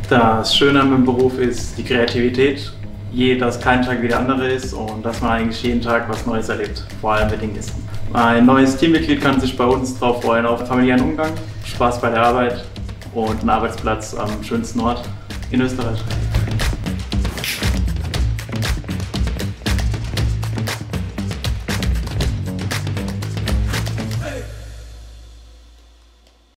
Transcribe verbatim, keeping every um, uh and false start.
Das Schöne am Beruf ist die Kreativität, dass kein Tag wie der andere ist und dass man eigentlich jeden Tag was Neues erlebt, vor allem mit den Gästen. Ein neues Teammitglied kann sich bei uns darauf freuen, auf familiären Umgang, Spaß bei der Arbeit und einen Arbeitsplatz am schönsten Ort in Österreich.